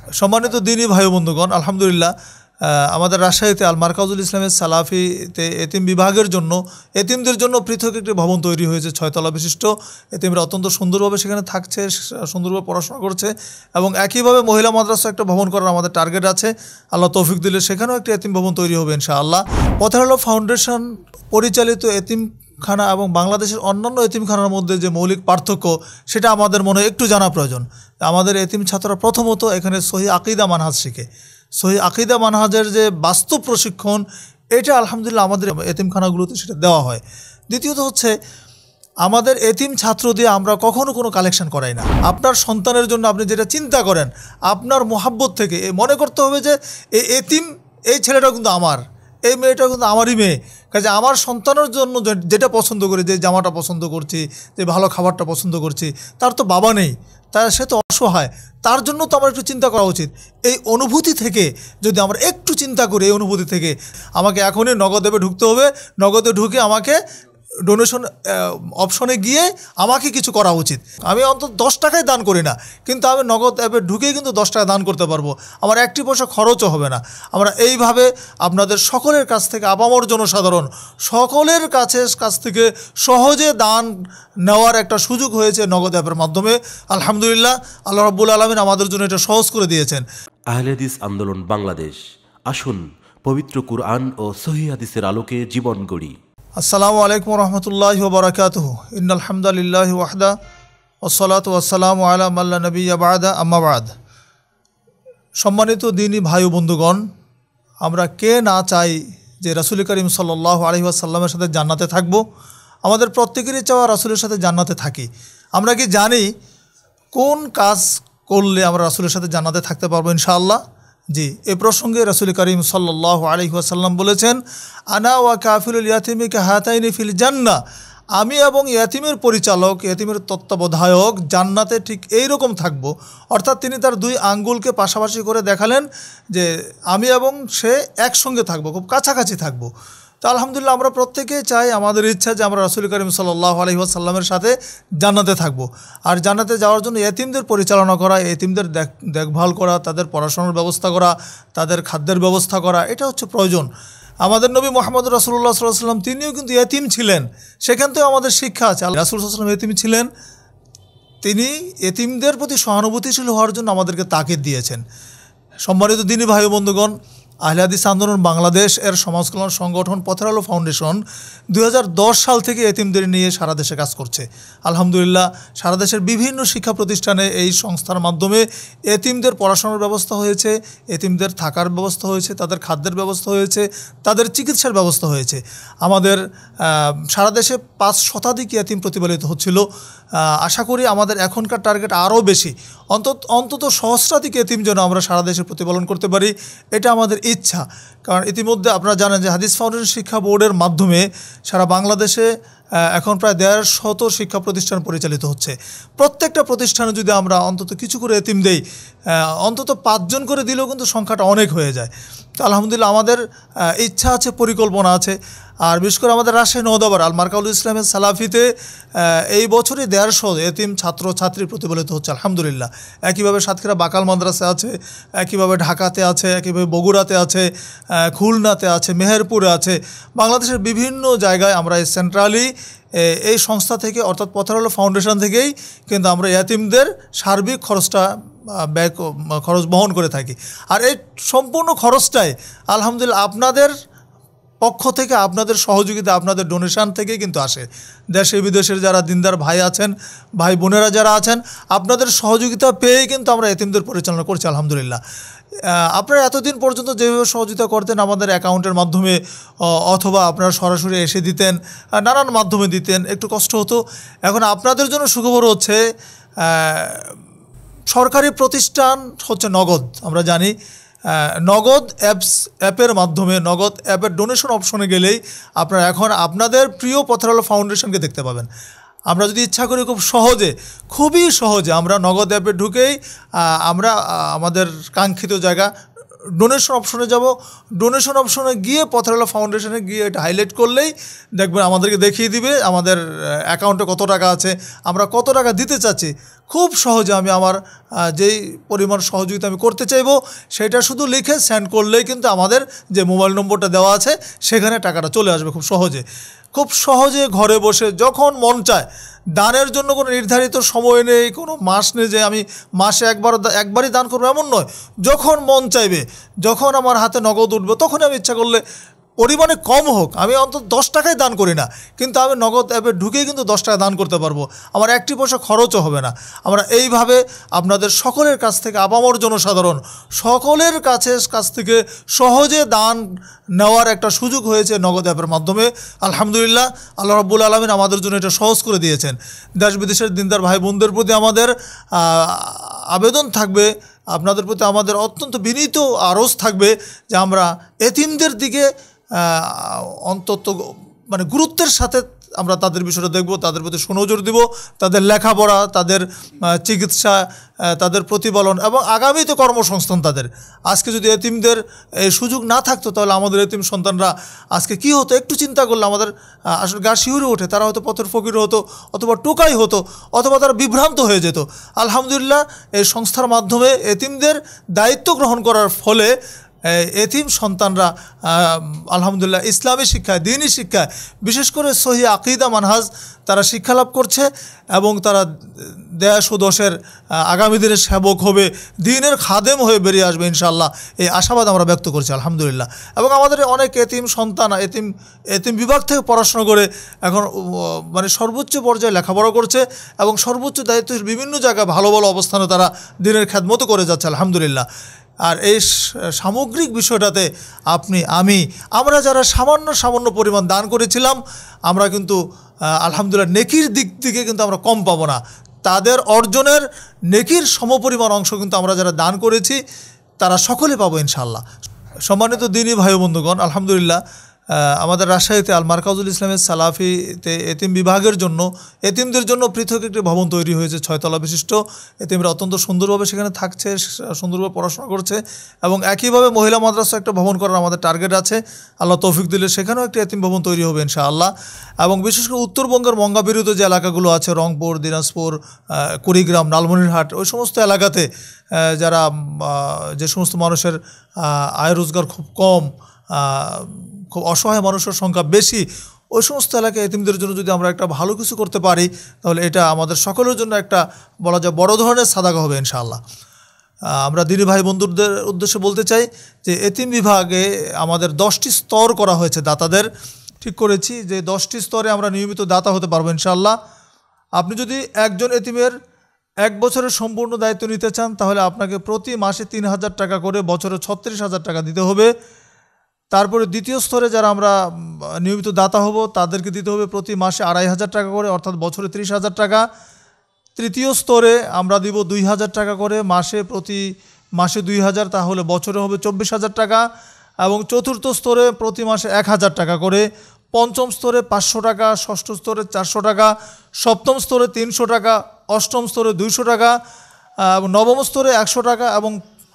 সম্মানিত দিনী ভাই বন্ধুগণ, আলহামদুলিল্লাহ আমাদের রাজশাহীতে আল মারকাজুল ইসলামের সালাফিতে এতিম বিভাগের জন্য এতিমদের জন্য পৃথক একটি ভবন তৈরি হয়েছে 6 তলা বিশিষ্ট। এতিমরা অত্যন্ত সুন্দরভাবে সেখানে থাকছে, সুন্দরভাবে পড়াশোনা করছে এবং একইভাবে মহিলা মাদ্রাসা একটা ভবন করার আমাদের টার্গেট আছে। আল্লাহ তৌফিক দিলে সেখানেও একটি এতিম ভবন তৈরি হবে ইনশাআল্লাহ। পথের আলো ফাউন্ডেশন পরিচালিত এতিমখানা এবং বাংলাদেশের অন্যান্য এতিমখানার মধ্যে যে মৌলিক পার্থক্য সেটা আমাদের মনে একটু জানা প্রয়োজন। আমাদের এতিম ছাত্ররা প্রথমত এখানে সহি আকিদা মানহাজ শিখে। সহি আকিদা মানহাজের যে বাস্তব প্রশিক্ষণ, এটা আলহামদুলিল্লাহ আমাদের এতিমখানাগুলোতে সেটা দেওয়া হয়। দ্বিতীয়ত হচ্ছে, আমাদের এতিম ছাত্র দিয়ে আমরা কখনো কোনো কালেকশন করাই না। আপনার সন্তানের জন্য আপনি যেটা চিন্তা করেন, আপনার মোহাব্বত থেকে মনে করতে হবে যে এই এতিম, এই ছেলেটা কিন্তু আমার, এই মেয়েটা কিন্তু আমারই মেয়ে। কাজে আমার সন্তানের জন্য যেটা পছন্দ করি, যে জামাটা পছন্দ করছি, যে ভালো খাবারটা পছন্দ করছি, তার তো বাবা নেই, সে তো অসহায়, তার জন্য তো আমার একটু চিন্তা করা উচিত। এই অনুভূতি থেকে যদি আমরা একটু চিন্তা করি, এই অনুভূতি থেকে আমাকে এখনই নগদ অ্যাপে ঢুকতে হবে, নগদে ঢুকে আমাকে ডোনেশন অপশনে গিয়ে আমাকে কিছু করা উচিত। আমি অন্তত 10 টাকায় দান করি না, কিন্তু আমি নগদ অ্যাপে ঢুকেই কিন্তু 10 টাকা দান করতে পারবো, আমার একটি পয়সা খরচও হবে না। আমরা এইভাবে আপনাদের সকলের কাছ থেকে, আপামর জনসাধারণ সকলের কাছ থেকে সহজে দান নেওয়ার একটা সুযোগ হয়েছে নগদ অ্যাপের মাধ্যমে। আলহামদুলিল্লাহ, আল্লাহ রাব্বুল আলামিন আমাদের জন্য এটা সহজ করে দিয়েছেন। আহলে হাদিস আন্দোলন বাংলাদেশ, আসুন পবিত্র কুরআন ও সহিহ হাদিসের আলোকে জীবন গড়ি। আসসালামু আলাইকুম রহমতুল্লাহি ওয়া বারাকাতুহু। ইন্নাল হামদালিল্লাহি ওয়াহদা ওয়াসসালাতু ওয়াসসালামু আলা মান লা নাবিয়্যা বা'দা, আম্মা বা'দ। সম্মানিত দ্বীনি ভাই ও বন্ধুগণ, আমরা কে না চাই যে রাসূল করিম সাল্লাল্লাহু আলাইহি ওয়াসাল্লামের সাথে জান্নাতে থাকব? আমাদের প্রত্যেকেরই চাওয়া রাসূলের সাথে জান্নাতে থাকি। আমরা কি জানি কোন কাজ করলে আমরা রাসূলের সাথে জান্নাতে থাকতে পারবো ইনশাআল্লাহ? জি, এ প্রসঙ্গে রাসূল করিম সাল্লাল্লাহু আলাইহি ওয়াসাল্লাম বলেছেন, আনা ওয়া কাফিলুল ইয়াতিমি কাহাতাইনি ফিল জান্নাহ। আমি এবং ইয়াতিমের পরিচালক, ইয়াতিমের তত্ত্বাবধায়ক জান্নাতে ঠিক এইরকম থাকব। অর্থাৎ তিনি তার 2 আঙ্গুলকে পাশাপাশি করে দেখালেন যে আমি এবং সে একসঙ্গে থাকবো, খুব কাছাকাছি থাকবো। তো আলহামদুলিল্লাহ, আমরা প্রত্যেকেই চাই, আমাদের ইচ্ছা যে আমরা রাসূল করিম সাল্লাল্লাহু আলাইহি ওয়াসাল্লামের সাথে জান্নাতে থাকব। আর জান্নাতে যাওয়ার জন্য এতিমদের পরিচালনা করা, এতিমদের দেখভাল করা, তাদের পড়াশোনার ব্যবস্থা করা, তাদের খাদ্যের ব্যবস্থা করা, এটা হচ্ছে প্রয়োজন। আমাদের নবী মুহাম্মদ রাসূলুল্লাহ সাল্লাল্লাহু আলাইহি ওয়াসাল্লাম তিনিও কিন্তু এতিম ছিলেন, সেখান থেকেও আমাদের শিক্ষা আছে। রাসূল সাল্লাল্লাহু আলাইহি ওয়াসাল্লাম এতিম ছিলেন, তিনি এতিমদের প্রতি সহানুভূতিশীল হওয়ার জন্য আমাদেরকে তাকিদ দিয়েছেন। সম্মানিত দ্বীনি ভাই ও বন্ধুগণ, আহলে হাদিস আন্দোলন বাংলাদেশ এর সমাজ কল্যাণ সংগঠন পথের আলো ফাউন্ডেশন 2010 সাল থেকে এতিমদের নিয়ে সারা দেশে কাজ করছে। আলহামদুলিল্লাহ, সারা দেশের বিভিন্ন শিক্ষা প্রতিষ্ঠানে এই সংস্থার মাধ্যমে এতিমদের পড়াশোনার ব্যবস্থা হয়েছে, এতিমদের থাকার ব্যবস্থা হয়েছে, তাদের খাদ্যের ব্যবস্থা হয়েছে, তাদের চিকিৎসার ব্যবস্থা হয়েছে। আমাদের সারা দেশে 5 শতাধিক এতিম প্রতিপালিত হচ্ছিল। আশা করি আমাদের এখনকার টার্গেট আরও বেশি, অন্তত সহস্রাধিক এতিম যেন আমরা সারা দেশে প্রতিপালন করতে পারি, এটা আমাদের ইচ্ছা। কারণ ইতিমধ্যে আপনারা জানেন যে হাদিস ফাউন্ডেশন শিক্ষা বোর্ডের মাধ্যমে সারা বাংলাদেশে এখন প্রায় 150 শিক্ষা প্রতিষ্ঠান পরিচালিত হচ্ছে। প্রত্যেকটা প্রতিষ্ঠানে যদি আমরা অন্তত কিছু করে এতিম দেই, অন্তত 5 জন করে দিলেও কিন্তু সংখ্যাটা অনেক হয়ে যায়। তো আলহামদুলিল্লাহ, আমাদের ইচ্ছা আছে, পরিকল্পনা আছে। আর বিশেষ করে আমাদের রাজশাহী নওদাবার আল মারকাজুল ইসলামের সালাফিতে এই বছরই 150 এতিম ছাত্র ছাত্রী প্রতিফলিত হচ্ছে আলহামদুলিল্লাহ। একইভাবে সাতক্ষীরা বাকাল মাদ্রাসা আছে, একইভাবে ঢাকাতে আছে, একইভাবে বগুড়াতে আছে, খুলনাতে আছে, মেহেরপুরে আছে। বাংলাদেশের বিভিন্ন জায়গায় আমরা এই সেন্ট্রালি এই সংস্থা থেকে, অর্থাৎ পথের আলো ফাউন্ডেশন থেকেই কিন্তু আমরা এতিমদের সার্বিক খরচ বহন করে থাকি। আর এই সম্পূর্ণ খরচটাই আলহামদুলিল্লাহ আপনাদের পক্ষ থেকে, আপনাদের সহযোগিতা, আপনাদের ডোনেশন থেকেই কিন্তু আসে। দেশে বিদেশের যারা দিনদার ভাই আছেন, ভাই বোনেরা যারা আছেন, আপনাদের সহযোগিতা পেয়েই কিন্তু আমরা এতিমদের পরিচালনা করছি আলহামদুলিল্লাহ। আপনারা এতদিন পর্যন্ত যেভাবে সহযোগিতা করতেন আমাদের অ্যাকাউন্টের মাধ্যমে, অথবা আপনারা সরাসরি এসে দিতেন, নানান মাধ্যমে দিতেন, একটু কষ্ট হতো। এখন আপনাদের জন্য সুখবর হচ্ছে, সরকারি প্রতিষ্ঠান হচ্ছে নগদ। আমরা জানি নগদ অ্যাপের মাধ্যমে, নগদ অ্যাপের ডোনেশন অপশনে গেলেই আপনারা এখন আপনাদের প্রিয় পথের আলো ফাউন্ডেশনকে দেখতে পাবেন। আমরা যদি ইচ্ছা করি খুবই সহজে আমরা নগদ অ্যাপে ঢুকেই আমরা আমাদের কাঙ্ক্ষিত জায়গা ডোনেশন অপশনে যাব। ডোনেশন অপশনে গিয়ে পথের আলো ফাউন্ডেশনে গিয়ে এটা হাইলাইট করলেই দেখবেন আমাদেরকে দেখিয়ে দিবে আমাদের অ্যাকাউন্টে কত টাকা আছে, আমরা কত টাকা দিতে চাচ্ছি। খুব সহজে আমি আমার যেই পরিমাণ সহযোগিতা আমি করতে চাইবো সেটা শুধু লিখে সেন্ড করলেই কিন্তু আমাদের যে মোবাইল নম্বরটা দেওয়া আছে সেখানে টাকাটা চলে আসবে খুব সহজে ঘরে বসে যখন মন চায়। দানের জন্য কোনো নির্ধারিত সময় নেই, কোনো মাস নেই যে আমি মাসে একবারই দান করবো এমন নয়। যখন মন চাইবে, যখন আমার হাতে নগদ উঠবে তখনই আমি ইচ্ছা করলে পরিমাণে কম হোক, আমি অন্তত 10 টাকাই দান করি না, কিন্তু আমি নগদ অ্যাপে ঢুকেই কিন্তু 10 টাকা দান করতে পারবো, আমার একটি পয়সা খরচও হবে না। আমরা এইভাবে আপনাদের সকলের কাছ থেকে, আপামর জনসাধারণ সকলের কাছ থেকে সহজে দান নেওয়ার একটা সুযোগ হয়েছে নগদ অ্যাপের মাধ্যমে। আলহামদুলিল্লাহ, আল্লাহ রাব্বুল আলামিন আমাদের জন্য এটা সহজ করে দিয়েছেন। দেশ বিদেশের দিনদার ভাই বোনদের প্রতি আমাদের আবেদন থাকবে, আপনাদের প্রতি আমাদের অত্যন্ত বিনীত আরজ থাকবে যে আমরা এতিমদের দিকে অন্তত মানে গুরুত্বের সাথে আমরা তাদের বিষয়টা দেখব, তাদের প্রতি সুনজর দিব, তাদের লেখাপড়া, তাদের চিকিৎসা, তাদের প্রতিপালন এবং আগামীতে কর্মসংস্থান তাদের। আজকে যদি এতিমদের এই সুযোগ না থাকতো তাহলে আমাদের এতিম সন্তানরা আজকে কি হতো একটু চিন্তা করলে আমাদের আসলে গা শিউরে ওঠে। তারা হয়তো পথের ফকির হতো, অথবা টোকাই হতো, অথবা তারা বিভ্রান্ত হয়ে যেত। আলহামদুলিল্লাহ, এই সংস্থার মাধ্যমে এতিমদের দায়িত্ব গ্রহণ করার ফলে এতিম সন্তানরা আলহামদুলিল্লাহ ইসলামী শিক্ষায়, দ্বীনি শিক্ষায়, বিশেষ করে সহি আকীদা মানহাজ তারা শিক্ষা লাভ করছে এবং তারা দেশ ও দশের আগামী দিনের সেবক হবে, দ্বীনের খাদেম হয়ে বেরিয়ে আসবে ইনশাআল্লাহ। এই আশাবাদ আমরা ব্যক্ত করছি আলহামদুলিল্লাহ। এবং আমাদের অনেক এতিম সন্তান এতিম বিভাগ থেকে পড়াশোনা করে এখন মানে সর্বোচ্চ পর্যায়ে লেখাপড়া করছে এবং সর্বোচ্চ দায়িত্ব বিভিন্ন জায়গায় ভালো ভালো অবস্থানে তারা দ্বীনের খেদমত করে যাচ্ছে আলহামদুলিল্লাহ। আর এই সামগ্রিক বিষয়টাতে আমরা যারা সামান্য পরিমাণ দান করেছিলাম, আমরা কিন্তু আলহামদুলিল্লাহ নেকির দিক থেকে কিন্তু আমরা কম পাবো না। তাদের অর্জনের নেকির সমপরিমাণ অংশ কিন্তু আমরা যারা দান করেছি তারা সকলে পাবো ইনশাআল্লাহ। সম্মানিত দ্বীনি ভাই বন্ধুগণ, আলহামদুলিল্লাহ আমাদের রাজশাহীতে আল মারকাজুল ইসলামের সালাফিতে এতিম বিভাগের জন্য, এতিমদের জন্য পৃথক একটি ভবন তৈরি হয়েছে 6 তলা বিশিষ্ট। এতিমরা অত্যন্ত সুন্দরভাবে সেখানে থাকছে, সুন্দরভাবে পড়াশোনা করছে এবং একইভাবে মহিলা মাদ্রাসা একটা ভবন করার আমাদের টার্গেট আছে। আল্লাহ তৌফিক দিলে সেখানেও একটি এতিম ভবন তৈরি হবে ইনশাআল্লাহ। এবং বিশেষ করে উত্তরবঙ্গের মঙ্গা বিরুদ্ধ যে এলাকাগুলো আছে, রংপুর, দিনাজপুর, কুড়িগ্রাম, লালমনিরহাট, ওই সমস্ত এলাকাতে যে সমস্ত মানুষের আয় রোজগার খুব কম, খুব অসহায় মানুষের সংখ্যা বেশি, ওই সমস্ত এলাকায় এতিমদের জন্য যদি আমরা একটা ভালো কিছু করতে পারি তাহলে এটা আমাদের সকলের জন্য একটা বলা যায় বড় ধরনের সাদাকা হবে ইনশাআল্লাহ। আমরা দ্বীনি ভাই বন্ধুদের উদ্দেশ্যে বলতে চাই যে এতিম বিভাগে আমাদের 10টি স্তর করা হয়েছে, দাতাদের ঠিক করেছি যে 10টি স্তরে আমরা নিয়মিত দাতা হতে পারবো ইনশাআল্লাহ। আপনি যদি একজন এতিমের 1 বছরের সম্পূর্ণ দায়িত্ব নিতে চান তাহলে আপনাকে প্রতি মাসে 3000 টাকা করে বছরে 36,000 টাকা দিতে হবে। তারপরে দ্বিতীয় স্তরে যারা আমরা নিয়মিত দাতা হব তাদেরকে দিতে হবে প্রতি মাসে 2500 টাকা করে, অর্থাৎ বছরে 30,000 টাকা। তৃতীয় স্তরে আমরা দিব 2000 টাকা করে, প্রতি মাসে 2000, তাহলে বছরে হবে 24,000 টাকা। এবং চতুর্থ স্তরে প্রতি মাসে 1000 টাকা করে, পঞ্চম স্তরে 500 টাকা, ষষ্ঠ স্তরে 400 টাকা, সপ্তম স্তরে 300 টাকা, অষ্টম স্তরে 200 টাকা, এবং নবম স্তরে 100 টাকা, এবং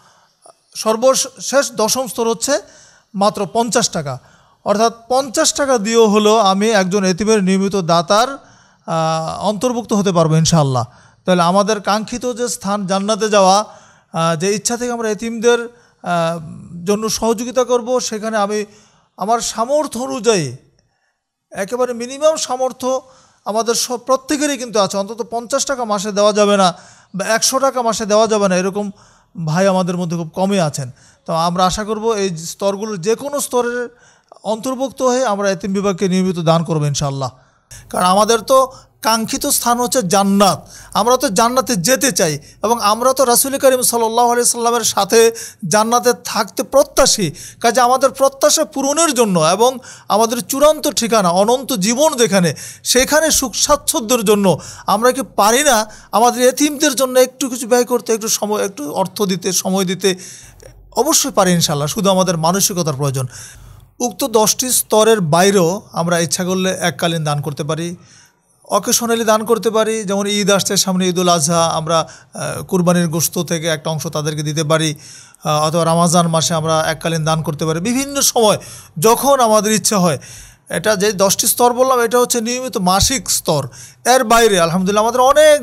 সর্বশেষ 10ম স্তর হচ্ছে মাত্র 50 টাকা। অর্থাৎ 50 টাকা দিয়েও হলো আমি একজন এতিমের নিয়মিত দাতার অন্তর্ভুক্ত হতে পারবো ইনশাআল্লাহ। তাহলে আমাদের কাঙ্ক্ষিত যে স্থান জান্নাতে যাওয়া, যে ইচ্ছা থেকে আমরা এতিমদের জন্য সহযোগিতা করব, সেখানে আমি আমার সামর্থ্য অনুযায়ী, একেবারে মিনিমাম সামর্থ্য আমাদের প্রত্যেকেরই কিন্তু আছে, অন্তত 50 টাকা মাসে দেওয়া যাবে না বা 100 টাকা মাসে দেওয়া যাবে না, এরকম ভাই আমাদের মধ্যে খুব কমই আছেন। তো আমরা আশা করব এই স্তরগুলোর যে কোনো স্তরের অন্তর্ভুক্ত হয়ে আমরা এতিম বিভাগকে নিয়মিত দান করবো ইনশাআল্লাহ। কারণ আমাদের তো কাঙ্ক্ষিত স্থান হচ্ছে জান্নাত, আমরা তো জান্নাতে যেতে চাই এবং আমরা তো রাসূল করিম সাল্লাল্লাহু আলাইহি সাল্লামের সাথে জান্নাতে থাকতে প্রত্যাশী। কাজে আমাদের প্রত্যাশা পূরণের জন্য এবং আমাদের চূড়ান্ত ঠিকানা অনন্ত জীবন যেখানে, সেখানে সুখ স্বাচ্ছন্দ্যের জন্য আমরা কি পারি না আমাদের এতিমদের জন্য একটু কিছু ব্যয় করতে, একটু সময়, একটু অর্থ দিতে, সময় দিতে? অবশ্যই পারি ইনশাআল্লাহ, শুধু আমাদের মানসিকতার প্রয়োজন। উক্ত 10টি স্তরের বাইরেও আমরা ইচ্ছা করলে এককালীন দান করতে পারি, অকেশনালি দান করতে পারি। যেমন ঈদ আসছে সামনে, ঈদুল আজহা, আমরা কুরবানির গোশত থেকে একটা অংশ তাদেরকে দিতে পারি, অথবা রমজান মাসে আমরা এককালীন দান করতে পারি। বিভিন্ন সময় যখন আমাদের ইচ্ছা হয়। এটা যে 10টি স্তর বললাম এটা হচ্ছে নিয়মিত মাসিক স্তর। এর বাইরে আলহামদুলিল্লাহ আমাদের অনেক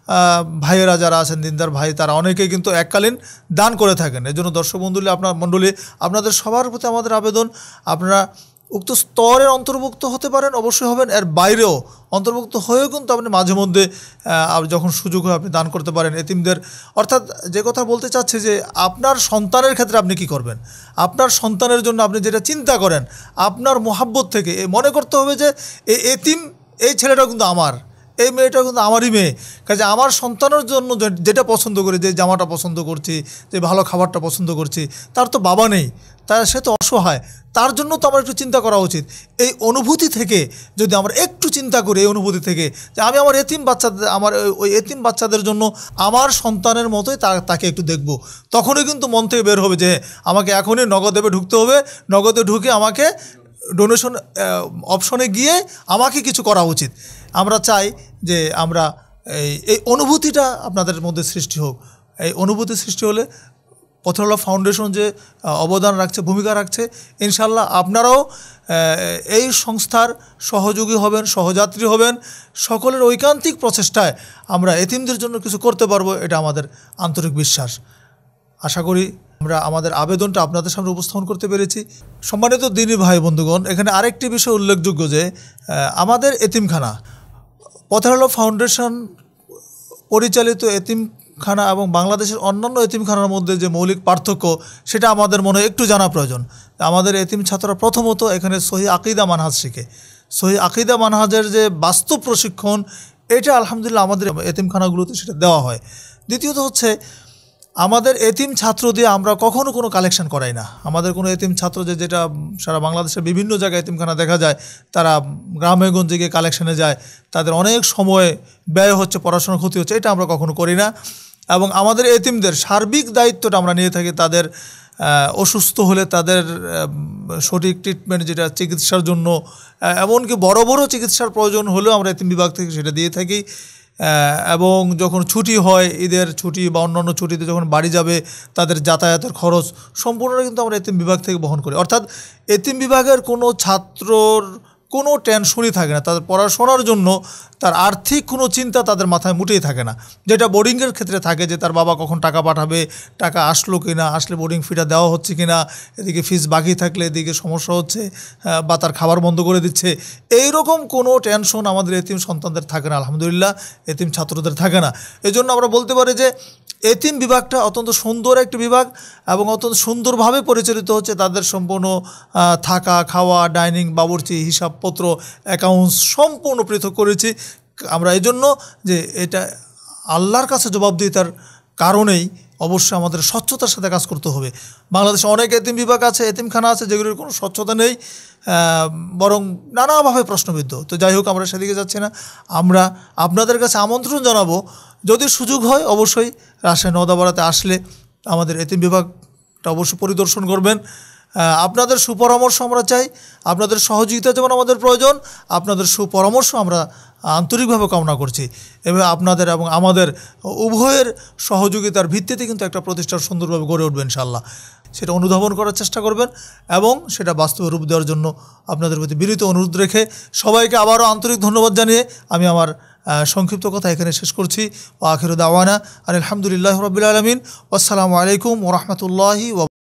ভাইয়েরা যারা আছেন, দিনদার ভাই, তারা অনেকেই কিন্তু এককালীন দান করে থাকেন। এজন্য দর্শক মণ্ডলী আপনাদের সবার প্রতি আমাদের আবেদন, আপনারা উক্ত স্তরের অন্তর্ভুক্ত হতে পারেন, অবশ্যই হবেন, এর বাইরেও অন্তর্ভুক্ত হয়েও কিন্তু আপনি মাঝে মধ্যে যখন সুযোগ হয় আপনি দান করতে পারেন এতিমদের। অর্থাৎ যে কথা বলতে চাচ্ছে যে আপনার সন্তানের ক্ষেত্রে আপনি কি করবেন, আপনার সন্তানের জন্য আপনি যেটা চিন্তা করেন আপনার মোহাব্বত থেকে মনে করতে হবে যে এই এতিম, এই ছেলেটা কিন্তু আমার, এই মেয়েটা কিন্তু আমারই মেয়ে, কাজে আমার সন্তানের জন্য যেটা পছন্দ করি, যে জামাটা পছন্দ করছি, যে ভালো খাবারটা পছন্দ করছি, তার তো বাবা নেই, সে তো অসহায়, তার জন্য তো আমার একটু চিন্তা করা উচিত। এই অনুভূতি থেকে যদি আমরা একটু চিন্তা করি, এই অনুভূতি থেকে যে আমি আমার ওই এতিম বাচ্চাদের জন্য আমার সন্তানের মতোই তাকে একটু দেখব, তখনই কিন্তু মন থেকে বের হবে যে আমাকে এখনই নগদে ঢুকতে হবে, নগদে ঢুকে আমাকে ডোনেশন অপশনে গিয়ে আমাকে কিছু করা উচিত। আমরা চাই যে আমরা এই অনুভূতিটা আপনাদের মধ্যে সৃষ্টি হোক। এই অনুভূতি সৃষ্টি হলে পথরওয়ালা ফাউন্ডেশন যে অবদান রাখছে, ভূমিকা রাখছে, ইনশাল্লাহ আপনারাও এই সংস্থার সহযোগী হবেন, সহযাত্রী হবেন। সকলের ঐকান্তিক প্রচেষ্টায় আমরা এতিমদের জন্য কিছু করতে পারবো, এটা আমাদের আন্তরিক বিশ্বাস। আশা করি আমরা আমাদের আবেদনটা আপনাদের সামনে উপস্থাপন করতে পেরেছি। সম্মানিত দিনী ভাই বন্ধুগণ, এখানে আরেকটি বিষয় উল্লেখযোগ্য যে আমাদের এতিমখানা, পথরওয়ালা ফাউন্ডেশন পরিচালিত এতিমখানা এবং বাংলাদেশের অন্যান্য এতিমখানার মধ্যে যে মৌলিক পার্থক্য, সেটা আমাদের মনে একটু জানা প্রয়োজন। আমাদের এতিম ছাত্ররা প্রথমত এখানে সহি আকিদা মানহাজ শিখে। সহি আকিদা মানহাজের যে বাস্তব প্রশিক্ষণ, এটা আলহামদুলিল্লাহ আমাদের এতিমখানাগুলোতে সেটা দেওয়া হয়। দ্বিতীয়ত হচ্ছে আমাদের এতিম ছাত্র দিয়ে আমরা কখনো কোনো কালেকশন করাই না। আমাদের কোনো এতিম ছাত্র যেটা সারা বাংলাদেশের বিভিন্ন জায়গায় এতিমখানা দেখা যায়, তারা গ্রামে গঞ্জে গিয়ে কালেকশনে যায়, তাদের অনেক সময় ব্যয় হচ্ছে, পড়াশোনার ক্ষতি হচ্ছে, এটা আমরা কখনো করি না। এবং আমাদের এতিমদের সার্বিক দায়িত্বটা আমরা নিয়ে থাকি। তাদের অসুস্থ হলে তাদের সঠিক ট্রিটমেন্ট, যেটা চিকিৎসার জন্য, এমনকি বড় বড় চিকিৎসার প্রয়োজন হলেও আমরা এতিম বিভাগ থেকে সেটা দিয়ে থাকি। এবং যখন ছুটি হয়, ঈদের ছুটি বা অন্যান্য ছুটিতে যখন বাড়ি যাবে, তাদের যাতায়াতের খরচ সম্পূর্ণ কিন্তু আমরা এতিম বিভাগ থেকে বহন করি। অর্থাৎ এতিম বিভাগের কোনো ছাত্রর কোনো টেনশনই থাকে না, তাদের পড়াশোনার জন্য তার আর্থিক কোনো চিন্তা তাদের মাথায় মুটেই থাকে না। যেটা বোর্ডিংয়ের ক্ষেত্রে থাকে, যে তার বাবা কখন টাকা পাঠাবে, টাকা আসলো কি না, আসলে বোর্ডিং ফিটা দেওয়া হচ্ছে কি না, এদিকে ফিস বাকি থাকলে এদিকে সমস্যা হচ্ছে, বা তার খাবার বন্ধ করে দিচ্ছে, এইরকম কোনো টেনশন আমাদের এতিম সন্তানদের থাকে না, আলহামদুলিল্লাহ এতিম ছাত্রদের থাকে না। এজন্য আমরা বলতে পারি যে এতিম বিভাগটা অত্যন্ত সুন্দর একটি বিভাগ এবং অত্যন্ত সুন্দরভাবে পরিচালিত হচ্ছে। তাদের সম্পূর্ণ থাকা, খাওয়া, ডাইনিং, বাবুর্চি, হিসাবপত্র, অ্যাকাউন্টস সম্পূর্ণ পৃথক করেছি আমরা। এই জন্য যে এটা আল্লাহর কাছে জবাবদিহিতার কারণেই অবশ্যই আমাদের স্বচ্ছতার সাথে কাজ করতে হবে। বাংলাদেশে অনেক এতিম বিভাগ আছে, এতিমখানা আছে, যেগুলির কোনো স্বচ্ছতা নেই, বরং নানাভাবে প্রশ্নবিদ্ধ। তো যাই হোক, আমরা সেদিকে যাচ্ছি না। আমরা আপনাদের কাছে আমন্ত্রণ জানাবো, যদি সুযোগ হয় অবশ্যই রাজশাহী নওদাপাড়াতে আসলে আমাদের এতিম বিভাগটা অবশ্যই পরিদর্শন করবেন। আপনাদের সুপরামর্শ আমরা চাই, আপনাদের সহযোগিতা যেমন আমাদের প্রয়োজন, আপনাদের সুপরামর্শ আমরা আন্তরিকভাবে কামনা করছি। এবং আপনাদের এবং আমাদের উভয়ের সহযোগিতার ভিত্তিতে কিন্তু একটা প্রতিষ্ঠান সুন্দরভাবে গড়ে উঠবে ইনশাআল্লাহ। সেটা অনুধাবন করার চেষ্টা করবেন এবং সেটা বাস্তবে রূপ দেওয়ার জন্য আপনাদের প্রতি বিনীত অনুরোধ রেখে সবাইকে আবারও আন্তরিক ধন্যবাদ জানিয়ে আমি আমার সংক্ষিপ্ত কথা এখানে শেষ করছি। ওয়া আখিরু দাওয়ানা আলহামদুলিল্লাহি রাব্বিল আলামিন। আসসালামু আলাইকুম ওয়া রাহমাতুল্লাহি ওয়া